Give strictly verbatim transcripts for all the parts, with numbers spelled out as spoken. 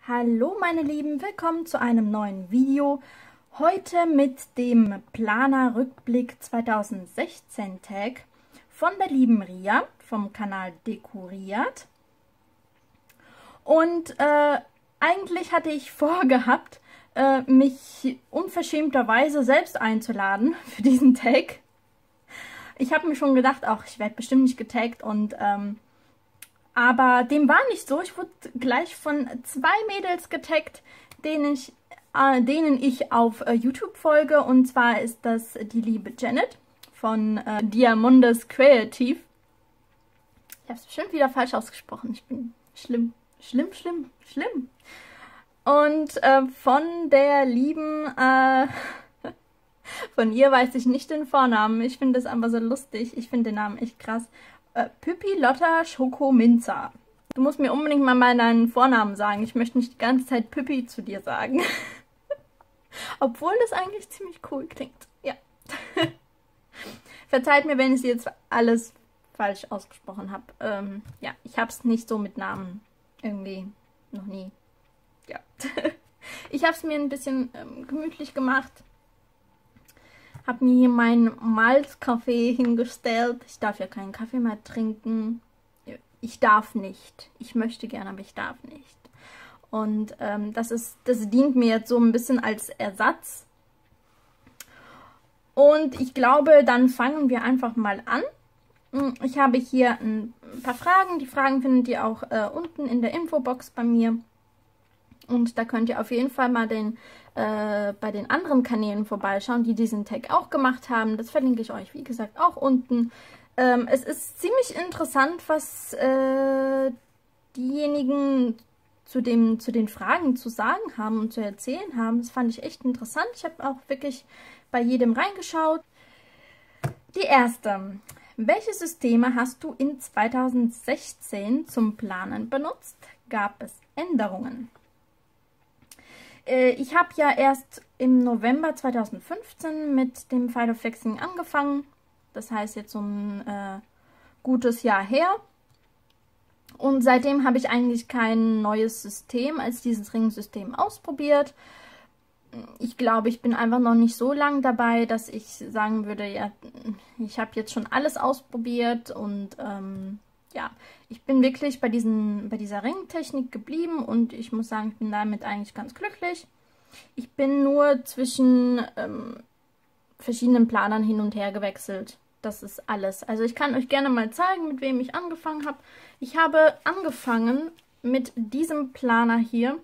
Hallo meine Lieben, willkommen zu einem neuen Video. Heute mit dem Planer Rückblick zweitausendsechzehn Tag von der lieben Ria vom Kanal Dekoriert. Und äh, eigentlich hatte ich vorgehabt, äh, mich unverschämterweise selbst einzuladen für diesen Tag. Ich habe mir schon gedacht, auch ich werde bestimmt nicht getaggt und ähm, aber dem war nicht so. Ich wurde gleich von zwei Mädels getaggt, denen ich, äh, denen ich auf äh, YouTube folge. Und zwar ist das die liebe Janet von äh, Diamondes Creative. Ich habe es bestimmt wieder falsch ausgesprochen. Ich bin schlimm, schlimm, schlimm, schlimm. Und äh, von der lieben, äh, von ihr weiß ich nicht den Vornamen. Ich finde das aber so lustig. Ich finde den Namen echt krass. Püppi Lotta Schokominzer. Du musst mir unbedingt mal mal deinen Vornamen sagen. Ich möchte nicht die ganze Zeit Püppi zu dir sagen. Obwohl das eigentlich ziemlich cool klingt. Ja. Verzeiht mir, wenn ich jetzt alles falsch ausgesprochen habe. Ähm, ja, ich habe es nicht so mit Namen irgendwie noch nie. Ja. Ich habe es mir ein bisschen ähm, gemütlich gemacht. Habe mir hier meinen Malzkaffee hingestellt. Ich darf ja keinen Kaffee mehr trinken. Ich darf nicht. Ich möchte gerne, aber ich darf nicht. Und ähm, das ist, das dient mir jetzt so ein bisschen als Ersatz. Und ich glaube, dann fangen wir einfach mal an. Ich habe hier ein paar Fragen. Die Fragen findet ihr auch äh, unten in der Infobox bei mir. Und da könnt ihr auf jeden Fall mal den, äh, bei den anderen Kanälen vorbeischauen, die diesen Tag auch gemacht haben. Das verlinke ich euch, wie gesagt, auch unten. Ähm, es ist ziemlich interessant, was äh, diejenigen zu, dem, zu den Fragen zu sagen haben und zu erzählen haben. Das fand ich echt interessant. Ich habe auch wirklich bei jedem reingeschaut. Die erste. Welche Systeme hast du in zweitausendsechzehn zum Planen benutzt? Gab es Änderungen? Ich habe ja erst im November zweitausendfünfzehn mit dem Filoflexing angefangen. Das heißt jetzt so ein äh, gutes Jahr her. Und seitdem habe ich eigentlich kein neues System als dieses Ringsystem ausprobiert. Ich glaube, ich bin einfach noch nicht so lang dabei, dass ich sagen würde, ja, ich habe jetzt schon alles ausprobiert und ähm, ja, ich bin wirklich bei, diesen, bei dieser Ringtechnik geblieben und ich muss sagen, ich bin damit eigentlich ganz glücklich. Ich bin nur zwischen ähm, verschiedenen Planern hin und her gewechselt. Das ist alles. Also ich kann euch gerne mal zeigen, mit wem ich angefangen habe. Ich habe angefangen mit diesem Planer hier.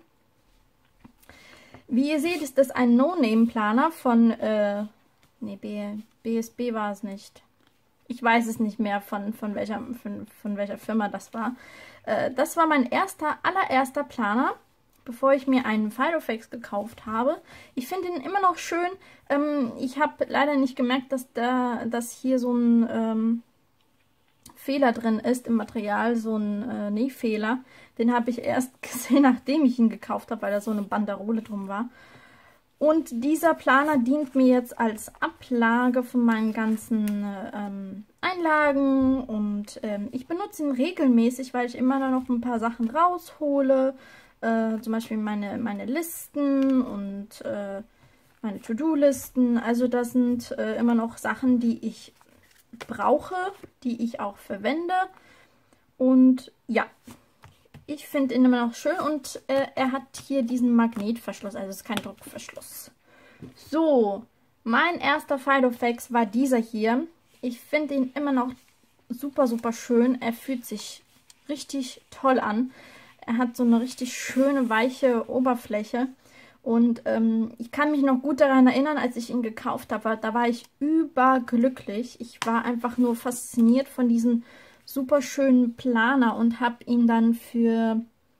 Wie ihr seht, ist das ein No-Name-Planer von, äh, nee, B S B war es nicht. Ich weiß es nicht mehr, von, von, welcher, von, von welcher Firma das war. Äh, das war mein erster, allererster Planer, bevor ich mir einen Filofax gekauft habe. Ich finde ihn immer noch schön. Ähm, ich habe leider nicht gemerkt, dass, da, dass hier so ein ähm, Fehler drin ist im Material, so ein äh, Nähfehler. Den habe ich erst gesehen, nachdem ich ihn gekauft habe, weil da so eine Banderole drum war. Und dieser Planer dient mir jetzt als Ablage von meinen ganzen ähm, Einlagen und ähm, ich benutze ihn regelmäßig, weil ich immer noch ein paar Sachen raushole, äh, zum Beispiel meine, meine Listen und äh, meine To-Do-Listen. Also das sind äh, immer noch Sachen, die ich brauche, die ich auch verwende und ja. Ich finde ihn immer noch schön und äh, er hat hier diesen Magnetverschluss, also es ist kein Druckverschluss. So, mein erster Filofax war dieser hier. Ich finde ihn immer noch super, super schön. Er fühlt sich richtig toll an. Er hat so eine richtig schöne, weiche Oberfläche. Und ähm, ich kann mich noch gut daran erinnern, als ich ihn gekauft habe. Da war ich überglücklich. Ich war einfach nur fasziniert von diesen super schönen Planer und habe ihn dann für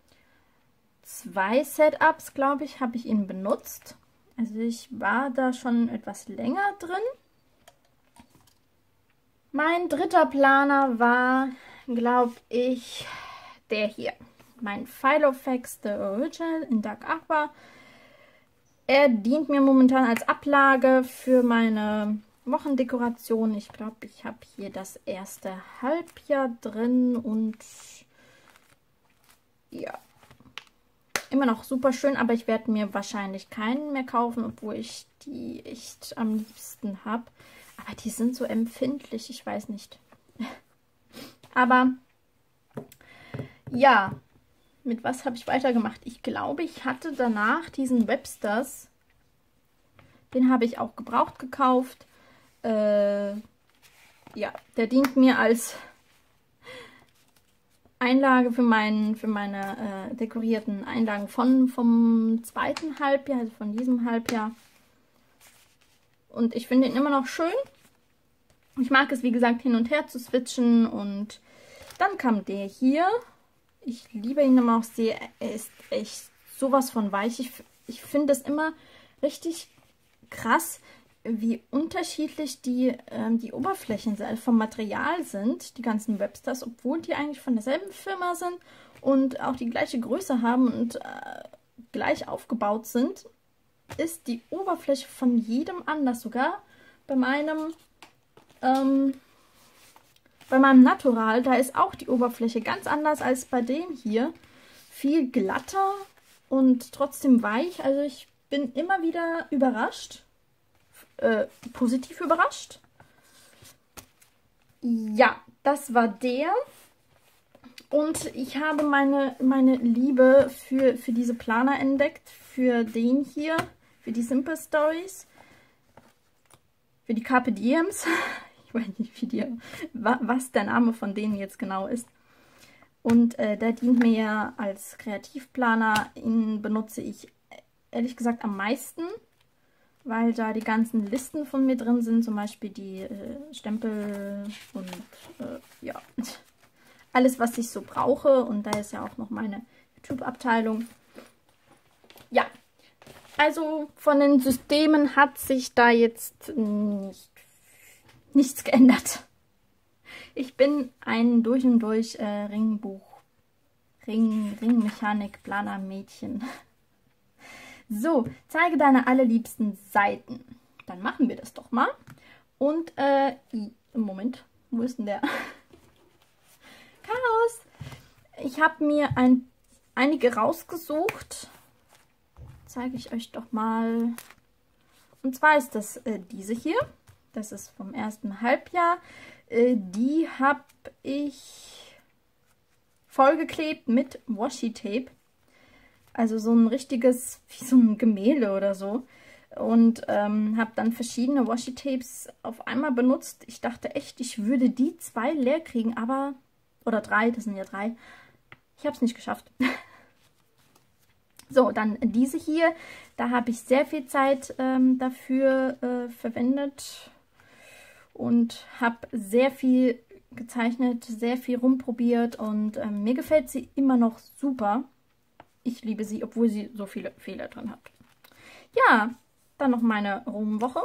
zwei Setups, glaube ich, habe ich ihn benutzt. Also ich war da schon etwas länger drin. Mein dritter Planer war, glaube ich, der hier. Mein Filofax The Original in Dark Aqua. Er dient mir momentan als Ablage für meine Wochendekoration. Ich glaube, ich habe hier das erste Halbjahr drin und ja, immer noch super schön, aber ich werde mir wahrscheinlich keinen mehr kaufen, obwohl ich die echt am liebsten habe. Aber die sind so empfindlich, ich weiß nicht. Aber ja, mit was habe ich weitergemacht? Ich glaube, ich hatte danach diesen Websters. Den habe ich auch gebraucht gekauft. Äh, ja, der dient mir als Einlage für, mein, für meine äh, dekorierten Einlagen von, vom zweiten Halbjahr, also von diesem Halbjahr. Und ich finde ihn immer noch schön. Ich mag es, wie gesagt, hin und her zu switchen. Und dann kam der hier. Ich liebe ihn immer auch sehr. Er ist echt sowas von weich. Ich, ich finde es immer richtig krass, wie unterschiedlich die, ähm, die Oberflächen vom Material sind, die ganzen Websters, obwohl die eigentlich von derselben Firma sind und auch die gleiche Größe haben und äh, gleich aufgebaut sind, ist die Oberfläche von jedem anders. Sogar bei meinem ähm, bei meinem Natural, da ist auch die Oberfläche ganz anders als bei dem hier. Viel glatter und trotzdem weich. Also ich bin immer wieder überrascht. Äh, positiv überrascht. Ja, das war der. Und ich habe meine, meine Liebe für, für diese Planer entdeckt. Für den hier. Für die Simple Stories. Für die Carpe Diems. Ich weiß nicht, wie die, was der Name von denen jetzt genau ist. Und äh, der dient mir ja als Kreativplaner. Ihn benutze ich ehrlich gesagt am meisten, weil da die ganzen Listen von mir drin sind, zum Beispiel die äh, Stempel und äh, ja, alles, was ich so brauche. Und da ist ja auch noch meine YouTube-Abteilung. Ja, also von den Systemen hat sich da jetzt nicht, nichts geändert. Ich bin ein durch und durch äh, Ringbuch, Ring, Ringmechanik, Planer Mädchen. So, zeige deine allerliebsten Seiten. Dann machen wir das doch mal. Und, äh, Moment, wo ist denn der? Chaos! Ich habe mir ein, einige rausgesucht. Zeige ich euch doch mal. Und zwar ist das äh, diese hier. Das ist vom ersten Halbjahr. Äh, die habe ich vollgeklebt mit Washi-Tape. Also so ein richtiges, wie so ein Gemälde oder so. Und ähm, habe dann verschiedene Washi-Tapes auf einmal benutzt. Ich dachte echt, ich würde die zwei leer kriegen, aber... Oder drei, das sind ja drei. Ich habe es nicht geschafft. So, dann diese hier. Da habe ich sehr viel Zeit ähm, dafür äh, verwendet. Und habe sehr viel gezeichnet, sehr viel rumprobiert. Und ähm, mir gefällt sie immer noch super. Ich liebe sie, obwohl sie so viele Fehler drin hat. Ja, dann noch meine Rumwoche.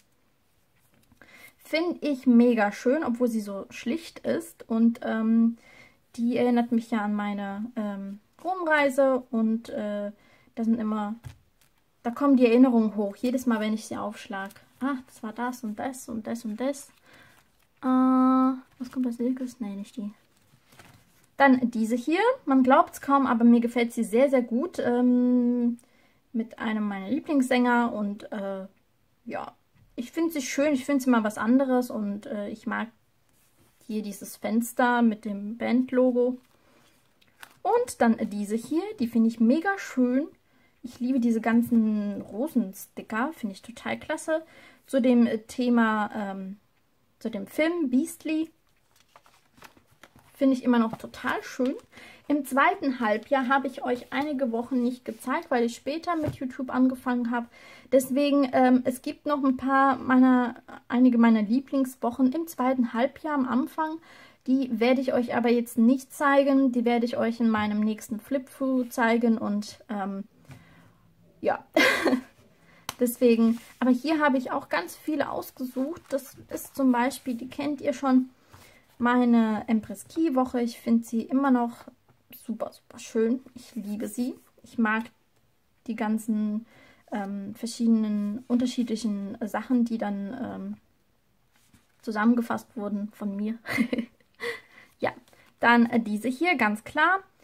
Finde ich mega schön, obwohl sie so schlicht ist. Und ähm, die erinnert mich ja an meine ähm, Rumreise. Und äh, da sind immer, da kommen die Erinnerungen hoch. Jedes Mal, wenn ich sie aufschlage. Ach, das war das und das und das und das. Äh, was kommt als nächstes? Nee, nicht die. Dann diese hier. Man glaubt es kaum, aber mir gefällt sie sehr, sehr gut. Ähm, mit einem meiner Lieblingssänger. Und äh, ja, ich finde sie schön. Ich finde sie mal was anderes. Und äh, ich mag hier dieses Fenster mit dem Bandlogo. Und dann diese hier. Die finde ich mega schön. Ich liebe diese ganzen Rosensticker. Finde ich total klasse. Zu dem Thema, ähm, zu dem Film Beastly. Finde ich immer noch total schön. Im zweiten Halbjahr habe ich euch einige Wochen nicht gezeigt, weil ich später mit YouTube angefangen habe. Deswegen, ähm, es gibt noch ein paar meiner, einige meiner Lieblingswochen im zweiten Halbjahr am Anfang. Die werde ich euch aber jetzt nicht zeigen. Die werde ich euch in meinem nächsten Flip-Through zeigen. Und ähm, ja, deswegen. Aber hier habe ich auch ganz viele ausgesucht. Das ist zum Beispiel, die kennt ihr schon, meine Empress-Ki-Woche. Ich finde sie immer noch super, super schön. Ich liebe sie. Ich mag die ganzen ähm, verschiedenen, unterschiedlichen Sachen, die dann ähm, zusammengefasst wurden von mir. Ja, dann äh, diese hier, ganz klar.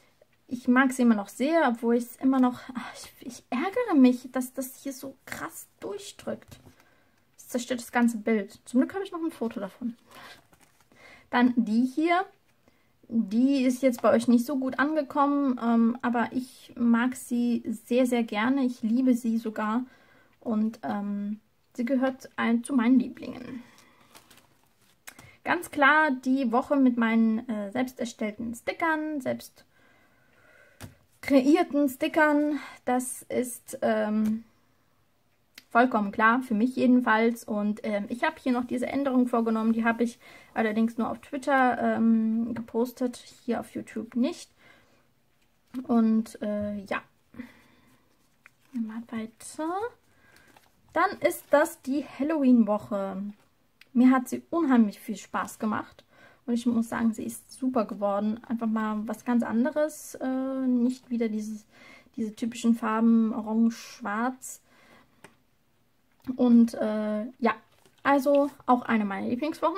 Ich mag sie immer noch sehr, obwohl ich es immer noch... Ach, ich, ich ärgere mich, dass das hier so krass durchdrückt. Das zerstört das ganze Bild. Zum Glück habe ich noch ein Foto davon. Dann die hier. Die ist jetzt bei euch nicht so gut angekommen, ähm, aber ich mag sie sehr, sehr gerne. Ich liebe sie sogar. Und ähm, sie gehört ein, zu meinen Lieblingen. Ganz klar die Woche mit meinen äh, selbst erstellten Stickern, selbst kreierten Stickern. Das ist ähm, vollkommen klar, für mich jedenfalls. Und ähm, ich habe hier noch diese Änderung vorgenommen. Die habe ich allerdings nur auf Twitter ähm, gepostet, hier auf YouTube nicht. Und äh, ja, mal weiter. Dann ist das die Halloween-Woche. Mir hat sie unheimlich viel Spaß gemacht. Und ich muss sagen, sie ist super geworden. Einfach mal was ganz anderes. Äh, nicht wieder dieses, diese typischen Farben Orange, Schwarz. Und äh, ja, also auch eine meiner Lieblingswochen.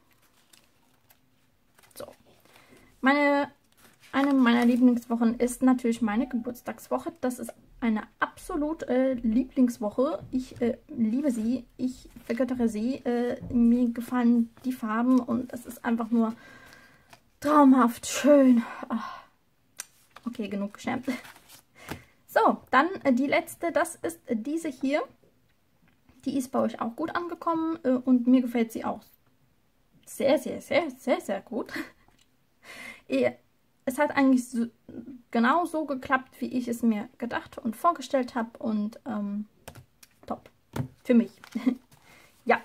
So. Meine, eine meiner Lieblingswochen ist natürlich meine Geburtstagswoche. Das ist eine absolut äh, Lieblingswoche. Ich äh, liebe sie. Ich vergöttere sie. Äh, mir gefallen die Farben und es ist einfach nur traumhaft schön. Ach. Okay, genug geschämt. So, dann äh, die letzte. Das ist äh, diese hier. Die ist bei euch auch gut angekommen äh, und mir gefällt sie auch sehr, sehr, sehr, sehr, sehr gut. Es hat eigentlich so, genau so geklappt, wie ich es mir gedacht und vorgestellt habe und ähm, top. Für mich. Ja.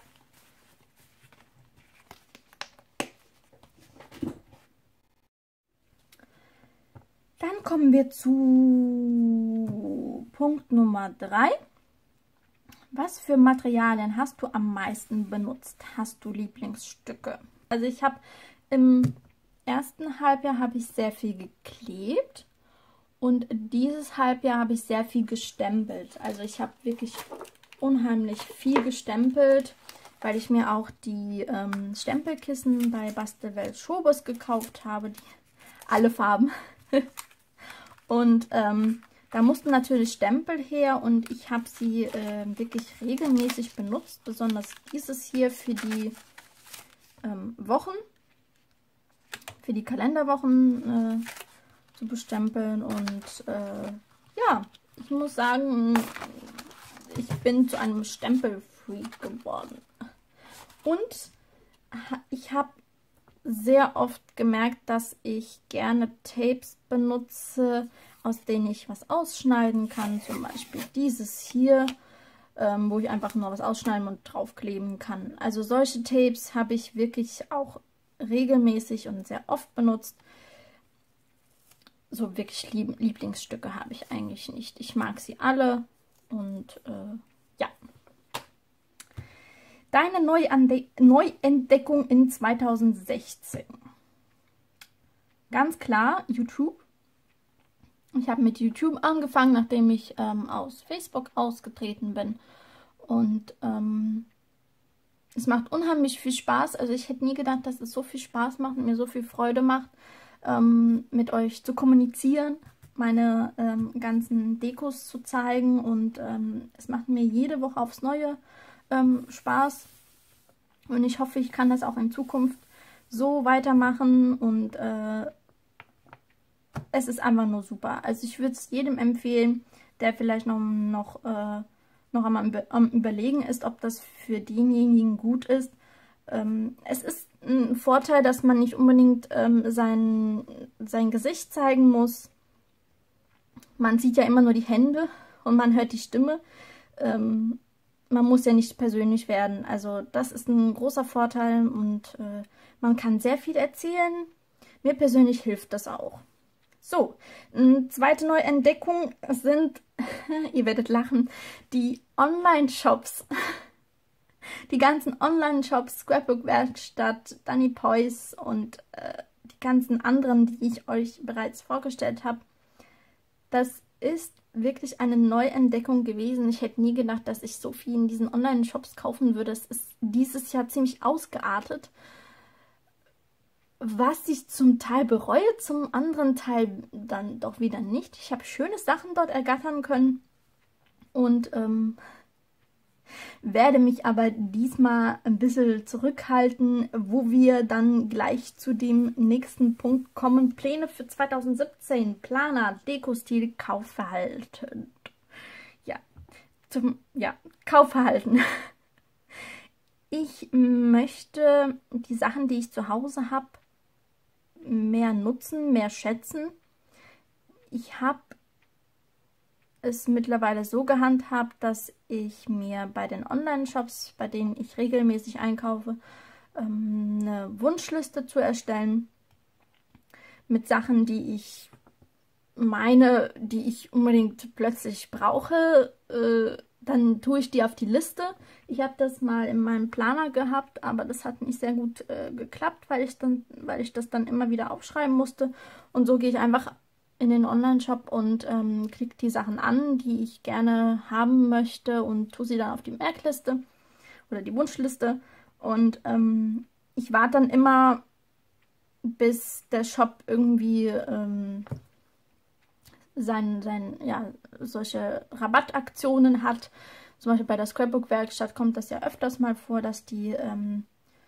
Dann kommen wir zu Punkt Nummer drei. Was für Materialien hast du am meisten benutzt? Hast du Lieblingsstücke? Also ich habe im ersten Halbjahr habe ich sehr viel geklebt und dieses Halbjahr habe ich sehr viel gestempelt. Also ich habe wirklich unheimlich viel gestempelt, weil ich mir auch die ähm, Stempelkissen bei Bastelwelt Schobes gekauft habe. Die, alle Farben. Und ähm, da mussten natürlich Stempel her und ich habe sie äh, wirklich regelmäßig benutzt, besonders dieses hier für die ähm, Wochen, für die Kalenderwochen äh, zu bestempeln. Und äh, ja, ich muss sagen, ich bin zu einem Stempelfreak geworden. Und ich habe sehr oft gemerkt, dass ich gerne Tapes benutze, aus denen ich was ausschneiden kann. Zum Beispiel dieses hier, ähm, wo ich einfach nur was ausschneiden und draufkleben kann. Also solche Tapes habe ich wirklich auch regelmäßig und sehr oft benutzt. So wirklich Lieb Lieblingsstücke habe ich eigentlich nicht. Ich mag sie alle und äh, ja. Deine Neuande Neuentdeckung in zweitausendsechzehn. Ganz klar, YouTube. Ich habe mit YouTube angefangen, nachdem ich ähm, aus Facebook ausgetreten bin. Und ähm, es macht unheimlich viel Spaß. Also ich hätte nie gedacht, dass es so viel Spaß macht und mir so viel Freude macht, ähm, mit euch zu kommunizieren, meine ähm, ganzen Dekos zu zeigen. Und ähm, es macht mir jede Woche aufs Neue ähm, Spaß. Und ich hoffe, ich kann das auch in Zukunft so weitermachen. Und äh, es ist einfach nur super. Also ich würde es jedem empfehlen, der vielleicht noch, noch, äh, noch am, am Überlegen ist, ob das für denjenigen gut ist. Ähm, es ist ein Vorteil, dass man nicht unbedingt ähm, sein, sein Gesicht zeigen muss. Man sieht ja immer nur die Hände und man hört die Stimme. Ähm, man muss ja nicht persönlich werden. Also das ist ein großer Vorteil und äh, man kann sehr viel erzählen. Mir persönlich hilft das auch. So, eine zweite Neuentdeckung sind, ihr werdet lachen, die Online-Shops. Die ganzen Online-Shops, Scrapbook-Werkstatt, Dani Pois und äh, die ganzen anderen, die ich euch bereits vorgestellt habe. Das ist wirklich eine Neuentdeckung gewesen. Ich hätte nie gedacht, dass ich so viel in diesen Online-Shops kaufen würde. Es ist dieses Jahr ziemlich ausgeartet. was ich zum Teil bereue, zum anderen Teil dann doch wieder nicht. Ich habe schöne Sachen dort ergattern können und ähm, werde mich aber diesmal ein bisschen zurückhalten, wo wir dann gleich zu dem nächsten Punkt kommen. Pläne für zweitausendsiebzehn, Planer, Dekostil, Kaufverhalten. Ja, zum ja, Kaufverhalten. Ich möchte die Sachen, die ich zu Hause habe, mehr nutzen, mehr schätzen. Ich habe es mittlerweile so gehandhabt, dass ich mir bei den Online-Shops, bei denen ich regelmäßig einkaufe, ähm, eine Wunschliste zu erstellen mit Sachen, die ich meine, die ich unbedingt plötzlich brauche. Äh, dann tue ich die auf die Liste. Ich habe das mal in meinem Planer gehabt, aber das hat nicht sehr gut äh, geklappt, weil ich, dann, weil ich das dann immer wieder aufschreiben musste. Und so gehe ich einfach in den Online-Shop und ähm, klicke die Sachen an, die ich gerne haben möchte und tue sie dann auf die Merkliste oder die Wunschliste. Und ähm, ich warte dann immer, bis der Shop irgendwie ähm, sein, sein, ja, solche Rabattaktionen hat. Zum Beispiel bei der Scrapbook-Werkstatt kommt das ja öfters mal vor, dass die ähm,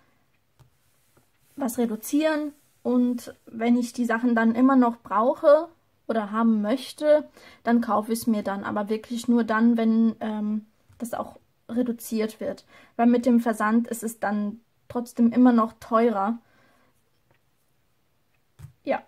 was reduzieren. Und wenn ich die Sachen dann immer noch brauche oder haben möchte, dann kaufe ich es mir dann. Aber wirklich nur dann, wenn ähm, das auch reduziert wird. Weil mit dem Versand ist es dann trotzdem immer noch teurer. Ja.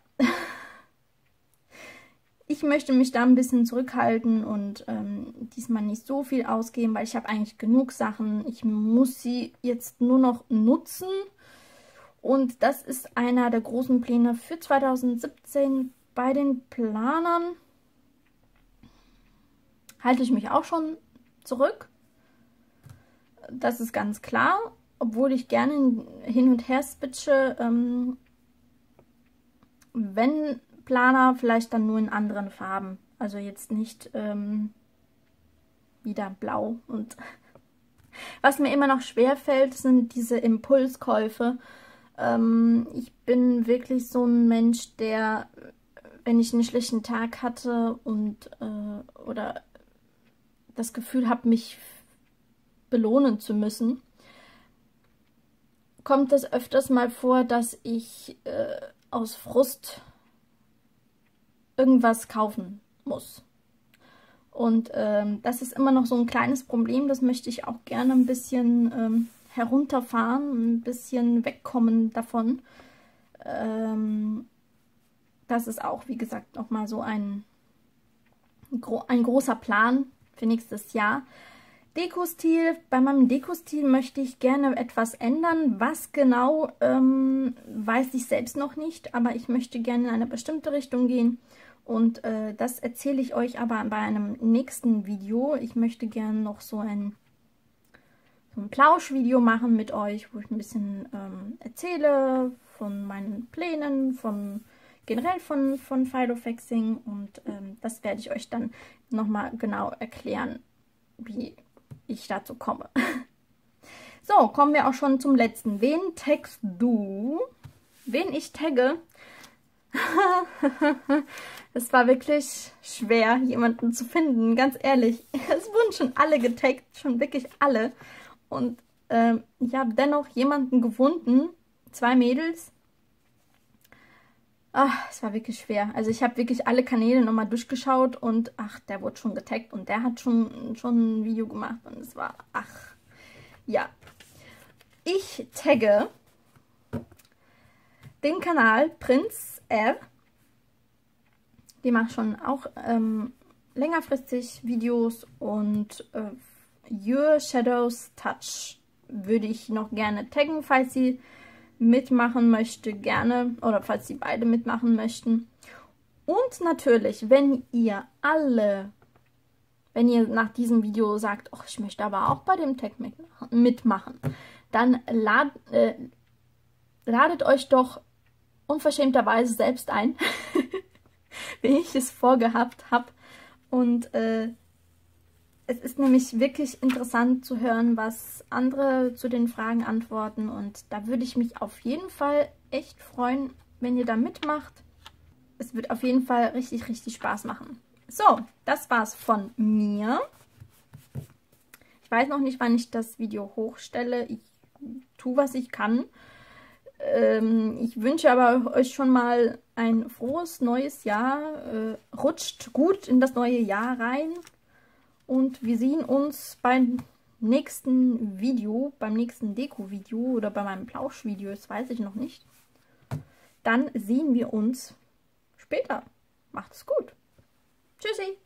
Ich möchte mich da ein bisschen zurückhalten und ähm, diesmal nicht so viel ausgeben, weil ich habe eigentlich genug Sachen. Ich muss sie jetzt nur noch nutzen. Und das ist einer der großen Pläne für zweitausendsiebzehn. Bei den Planern halte ich mich auch schon zurück. Das ist ganz klar. Obwohl ich gerne hin und her switche, ähm, wenn Planer, vielleicht dann nur in anderen Farben. Also jetzt nicht ähm, wieder blau. Und was mir immer noch schwer fällt, sind diese Impulskäufe. Ähm, ich bin wirklich so ein Mensch, der, wenn ich einen schlechten Tag hatte und äh, oder das Gefühl habe, mich belohnen zu müssen, kommt es öfters mal vor, dass ich äh, aus Frust irgendwas kaufen muss. Und ähm, das ist immer noch so ein kleines Problem, das möchte ich auch gerne ein bisschen ähm, herunterfahren, ein bisschen wegkommen davon. Ähm, das ist auch, wie gesagt, nochmal so ein, ein großer Plan für nächstes Jahr. Dekostil, bei meinem Dekostil möchte ich gerne etwas ändern. Was genau, ähm, weiß ich selbst noch nicht, aber ich möchte gerne in eine bestimmte Richtung gehen. Und äh, das erzähle ich euch aber bei einem nächsten Video. Ich möchte gerne noch so ein, so ein Plauschvideo machen mit euch, wo ich ein bisschen ähm, erzähle von meinen Plänen, von generell von, von Filofaxing. Und ähm, das werde ich euch dann nochmal genau erklären, wie ich dazu komme. So, kommen wir auch schon zum letzten. Wen taggst du? Wen ich tagge? Es war wirklich schwer, jemanden zu finden, ganz ehrlich. Es wurden schon alle getaggt, schon wirklich alle. Und ähm, ich habe dennoch jemanden gefunden, zwei Mädels. Ach, es war wirklich schwer. Also ich habe wirklich alle Kanäle nochmal durchgeschaut und ach, der wurde schon getaggt und der hat schon, schon ein Video gemacht und es war, ach, ja. Ich tagge den Kanal Prinz R. Die macht schon auch ähm, längerfristig Videos und äh, Your Shadows Touch würde ich noch gerne taggen, falls sie mitmachen möchte, gerne, oder falls sie beide mitmachen möchten. Und natürlich, wenn ihr alle, wenn ihr nach diesem Video sagt, oh, ich möchte aber auch bei dem Tag mitmachen, dann lad, äh, ladet euch doch unverschämterweise selbst ein, wie ich es vorgehabt habe. Und äh, Es ist nämlich wirklich interessant zu hören, was andere zu den Fragen antworten. Und da würde ich mich auf jeden Fall echt freuen, wenn ihr da mitmacht. Es wird auf jeden Fall richtig, richtig Spaß machen. So, das war's von mir. Ich weiß noch nicht, wann ich das Video hochstelle. Ich tue, was ich kann. Ähm, ich wünsche aber euch schon mal ein frohes neues Jahr. Äh, rutscht gut in das neue Jahr rein. Und wir sehen uns beim nächsten Video, beim nächsten Deko-Video oder bei meinem Plausch-Video, das weiß ich noch nicht. Dann sehen wir uns später. Macht's gut. Tschüssi.